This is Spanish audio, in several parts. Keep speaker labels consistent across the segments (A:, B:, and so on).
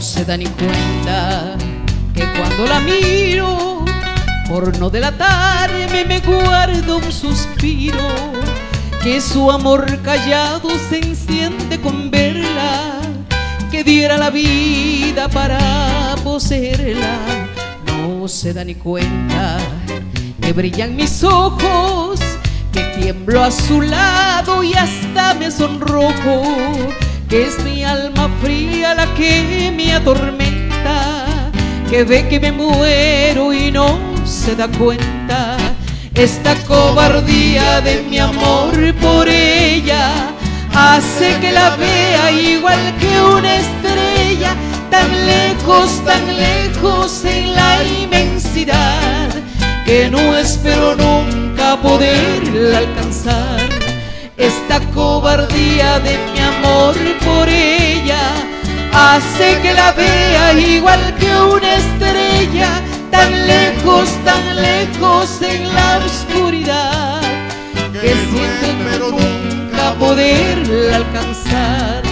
A: se da ni cuenta que cuando la miro, por no delatarme me guardo un suspiro, que su amor callado se enciende con verla, que diera la vida para poseerla. No se da ni cuenta que brillan mis ojos, que tiemblo a su lado y hasta me sonrojo, que es mi alma fría la que me atormenta, que ve que me muero y no se da cuenta. Esta cobardía de mi amor por ella hace que la vea igual que una estrella, tan lejos en la inmensidad, que no espero nunca poderla alcanzar. Esta cobardía de mi amor por ella hace que la vea igual que una estrella, tan lejos en la oscuridad, que siento pero nunca poderla alcanzar.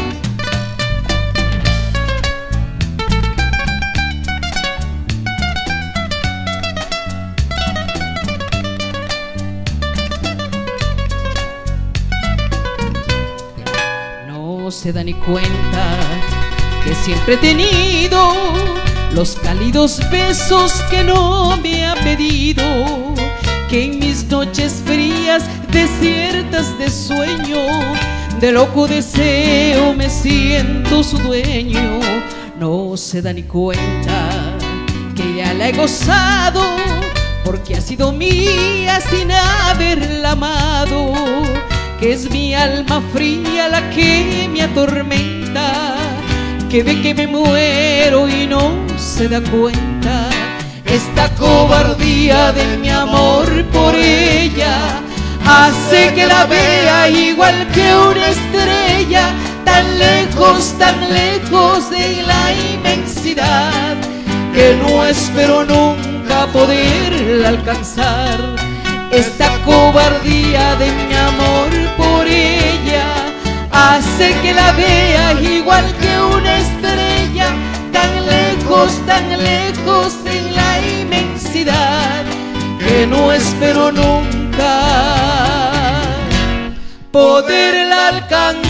A: No se da ni cuenta que siempre he tenido los cálidos besos que no me ha pedido, que en mis noches frías, desiertas de sueño, de loco deseo me siento su dueño. No se da ni cuenta que ya la he gozado, porque ha sido mía sin haberla amado, que es mi alma fría la que me atormenta, que ve que me muero y no se da cuenta. Esta cobardía de mi amor por ella hace que la vea igual que una estrella, tan lejos en la inmensidad, que no espero nunca poderla alcanzar. Esta cobardía de mi amor por ella hace que la vea igual que una estrella, tan lejos en la inmensidad, que no espero nunca poderla alcanzar.